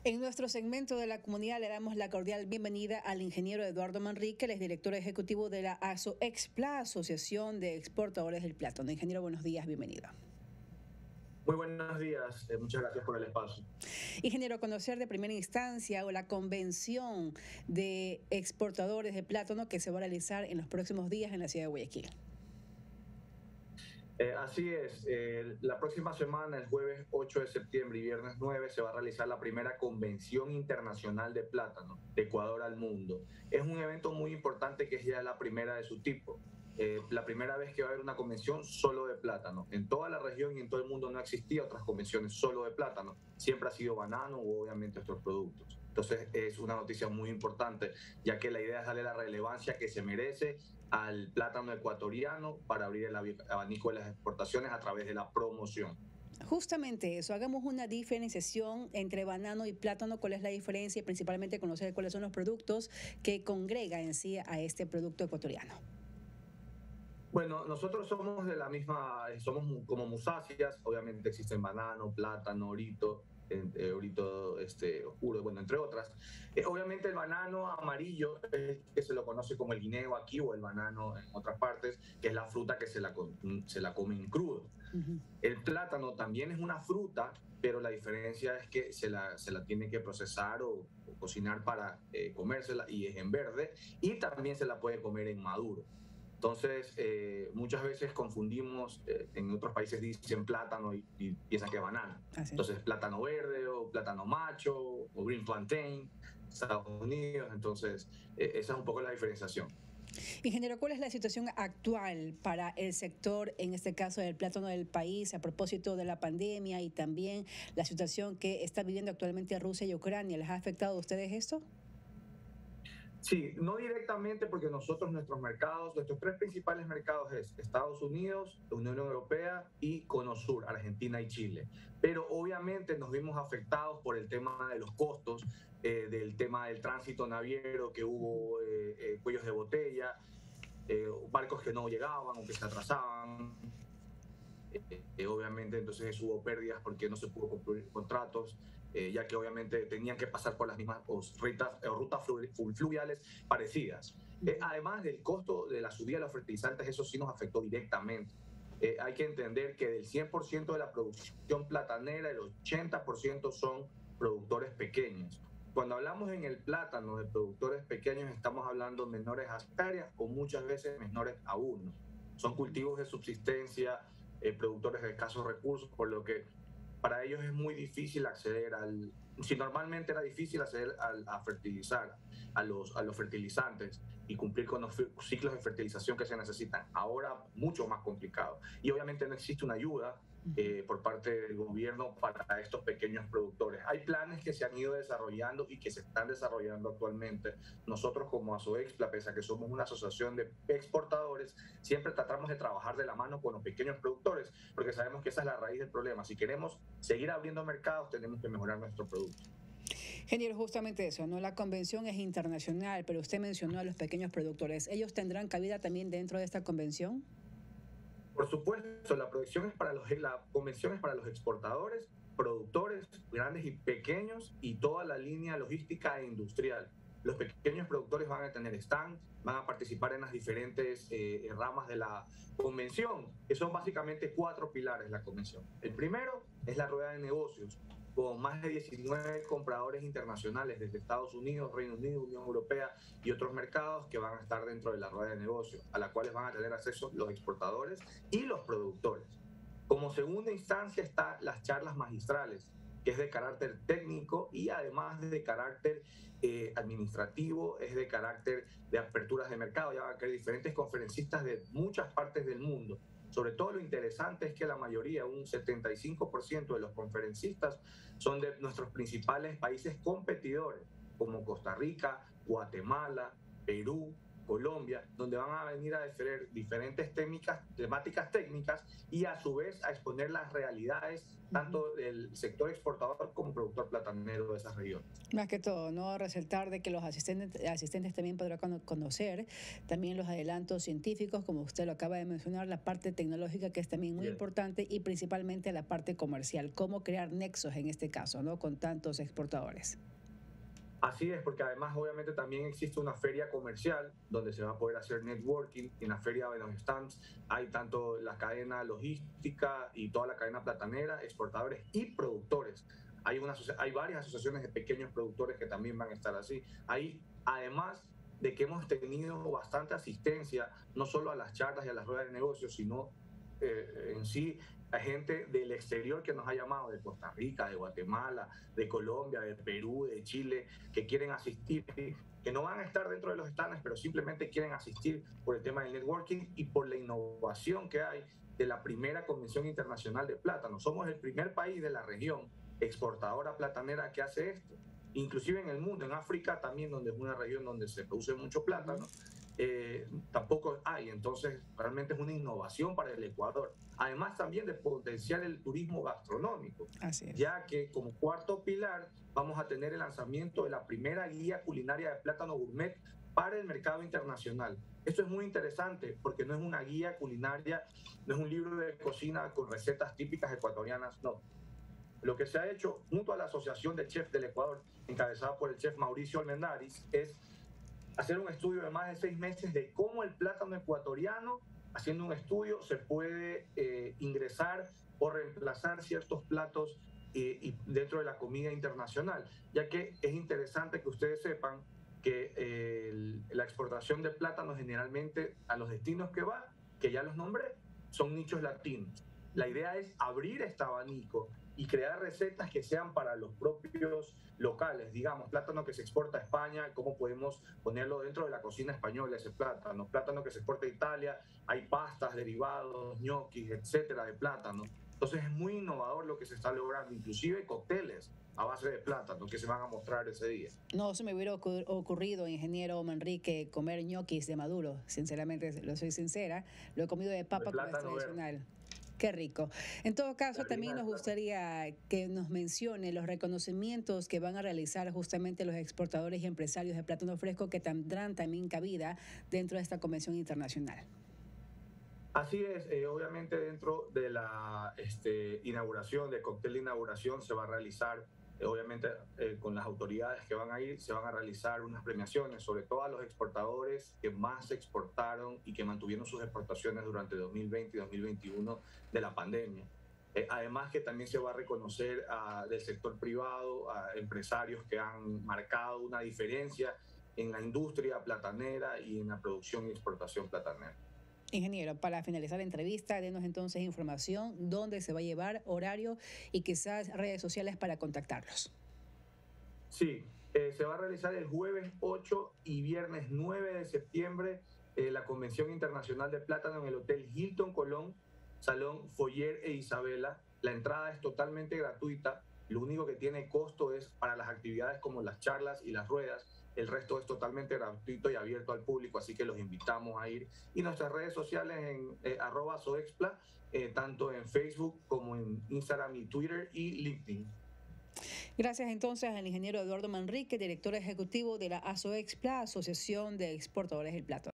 En nuestro segmento de la comunidad le damos la cordial bienvenida al ingeniero Eduardo Manrique, él es director ejecutivo de la ASOEXPLA, Asociación de Exportadores del Plátano. Ingeniero, buenos días, bienvenido. Muy buenos días, muchas gracias por el espacio. Ingeniero, conocer de primera instancia o la convención de exportadores de plátano que se va a realizar en los próximos días en la ciudad de Guayaquil. Así es, la próxima semana, el jueves 8 de septiembre y viernes 9, se va a realizar la primera Convención Internacional de Plátano, de Ecuador al Mundo. Es un evento muy importante que es ya la primera de su tipo. La primera vez que va a haber una convención solo de plátano. En toda la región y en todo el mundo no existía otras convenciones solo de plátano. Siempre ha sido banano u obviamente otros productos. Entonces es una noticia muy importante, ya que la idea es darle la relevancia que se merece al plátano ecuatoriano para abrir el abanico de las exportaciones a través de la promoción. Justamente eso, hagamos una diferenciación entre banano y plátano, cuál es la diferencia y principalmente conocer cuáles son los productos que congrega en sí a este producto ecuatoriano. Bueno, nosotros somos de la misma, somos como musáceas, obviamente existen banano, plátano, orito oscuro, bueno, entre otras. Obviamente el banano amarillo es que se lo conoce como el guineo aquí o el banano en otras partes, que es la fruta que se la comen crudo. El plátano también es una fruta, pero la diferencia es que se la tiene que procesar o cocinar para comérsela y es en verde y también se la puede comer en maduro. Entonces, muchas veces confundimos, en otros países dicen plátano y piensan que es banana. Así es. Entonces, plátano verde o plátano macho o green plantain, Estados Unidos. Entonces, esa es un poco la diferenciación. Ingeniero, ¿cuál es la situación actual para el sector, en este caso del plátano del país, a propósito de la pandemia y también la situación que está viviendo actualmente Rusia y Ucrania? ¿Les ha afectado a ustedes esto? Sí, no directamente porque nosotros, nuestros tres principales mercados es Estados Unidos, Unión Europea y Cono Sur, Argentina y Chile. Pero obviamente nos vimos afectados por el tema de los costos, del tema del tránsito naviero, que hubo cuellos de botella, barcos que no llegaban o que se atrasaban. Obviamente entonces hubo pérdidas porque no se pudo concluir contratos, ya que obviamente tenían que pasar por las mismas rutas fluviales parecidas. Además del costo de la subida de los fertilizantes, eso sí nos afectó directamente. Hay que entender que del 100% de la producción platanera, el 80% son productores pequeños. Cuando hablamos en el plátano de productores pequeños, estamos hablando menores a hectáreas o muchas veces menores a uno. Son cultivos de subsistencia, productores de escasos recursos, por lo que para ellos es muy difícil acceder si normalmente era difícil acceder a fertilizar, a los fertilizantes y cumplir con los ciclos de fertilización que se necesitan, ahora mucho más complicado. Y obviamente no existe una ayuda por parte del gobierno para estos pequeños productores. Hay planes que se han ido desarrollando y que se están desarrollando actualmente. Nosotros como ASOEXPLA, pese a que somos una asociación de exportadores, siempre tratamos de trabajar de la mano con los pequeños productores, porque sabemos que esa es la raíz del problema. Si queremos seguir abriendo mercados, tenemos que mejorar nuestro producto. Ingeniero, justamente eso, ¿no? La convención es internacional, pero usted mencionó a los pequeños productores. ¿Ellos tendrán cabida también dentro de esta convención? Por supuesto, la convención es para los exportadores, productores grandes y pequeños y toda la línea logística e industrial. Los pequeños productores van a tener stand, van a participar en las diferentes ramas de la convención, que son básicamente 4 pilares de la convención. El primero es la rueda de negocios, con más de 19 compradores internacionales desde Estados Unidos, Reino Unido, Unión Europea y otros mercados que van a estar dentro de la rueda de negocios, a la cual van a tener acceso los exportadores y los productores. Como segunda instancia están las charlas magistrales, que es de carácter técnico y además de carácter administrativo, es de carácter de aperturas de mercado. Ya van a haber diferentes conferencistas de muchas partes del mundo. Sobre todo lo interesante es que la mayoría, un 75% de los conferencistas, son de nuestros principales países competidores, como Costa Rica, Guatemala, Perú, Colombia, donde van a venir a diferir diferentes temáticas técnicas y a su vez a exponer las realidades tanto del sector exportador como productor platanero de esas regiones. Más que todo, ¿no? Resaltar de que los asistentes también podrán conocer también los adelantos científicos, como usted lo acaba de mencionar, la parte tecnológica que es también muy importante y principalmente la parte comercial, cómo crear nexos en este caso, ¿no? Con tantos exportadores. Así es, porque además obviamente también existe una feria comercial donde se va a poder hacer networking. En la feria de los stands hay tanto la cadena logística y toda la cadena platanera, exportadores y productores. Hay varias asociaciones de pequeños productores que también van a estar así. Ahí, además de que hemos tenido bastante asistencia, no solo a las charlas y a las ruedas de negocios, sino en sí a gente del exterior que nos ha llamado, de Costa Rica, de Guatemala, de Colombia, de Perú, de Chile, que quieren asistir, que no van a estar dentro de los stands, pero simplemente quieren asistir por el tema del networking y por la innovación que hay de la primera Convención Internacional de Plátano. Somos el primer país de la región exportadora platanera que hace esto. Inclusive en el mundo, en África también, donde es una región donde se produce mucho plátano, tampoco hay. Entonces, realmente es una innovación para el Ecuador. Además, también de potenciar el turismo gastronómico, ya que como cuarto pilar vamos a tener el lanzamiento de la primera guía culinaria de plátano gourmet para el mercado internacional. Esto es muy interesante porque no es una guía culinaria, no es un libro de cocina con recetas típicas ecuatorianas, no. Lo que se ha hecho junto a la Asociación de Chefs del Ecuador, encabezada por el chef Mauricio Almendaris, es hacer un estudio de más de 6 meses de cómo el plátano ecuatoriano, haciendo un estudio, se puede ingresar o reemplazar ciertos platos y dentro de la comida internacional, ya que es interesante que ustedes sepan que la exportación de plátano generalmente a los destinos que va, que ya los nombré, son nichos latinos. La idea es abrir este abanico y crear recetas que sean para los propios locales, digamos, plátano que se exporta a España, cómo podemos ponerlo dentro de la cocina española, ese plátano que se exporta a Italia, hay pastas, derivados, ñoquis, etcétera, de plátano. Entonces es muy innovador lo que se está logrando, inclusive cócteles a base de plátano que se van a mostrar ese día. No se me hubiera ocurrido, ingeniero Manrique, comer ñoquis de maduro, sinceramente, lo soy sincera, lo he comido de papa como es tradicional. Verde. Qué rico. En todo caso, también nos gustaría que nos mencione los reconocimientos que van a realizar justamente los exportadores y empresarios de plátano fresco que tendrán también cabida dentro de esta convención internacional. Así es, obviamente dentro de la inauguración, del cóctel de inauguración se va a realizar, obviamente con las autoridades que van a ir, se van a realizar unas premiaciones, sobre todo a los exportadores que más exportaron y que mantuvieron sus exportaciones durante 2020 y 2021 de la pandemia. Además que también se va a reconocer del sector privado, a empresarios que han marcado una diferencia en la industria platanera y en la producción y exportación platanera. Ingeniero, para finalizar la entrevista, denos entonces información, dónde se va a llevar, horario y quizás redes sociales para contactarlos. Sí, se va a realizar el jueves 8 y viernes 9 de septiembre la Convención Internacional de Plátano en el Hotel Hilton Colón, Salón Foyer e Isabela. La entrada es totalmente gratuita, lo único que tiene costo es para las actividades como las charlas y las ruedas. El resto es totalmente gratuito y abierto al público, así que los invitamos a ir. Y nuestras redes sociales en @soexpla, tanto en Facebook como en Instagram y Twitter y LinkedIn. Gracias entonces al ingeniero Eduardo Manrique, director ejecutivo de la ASOEXPLA, Asociación de Exportadores del Plátano.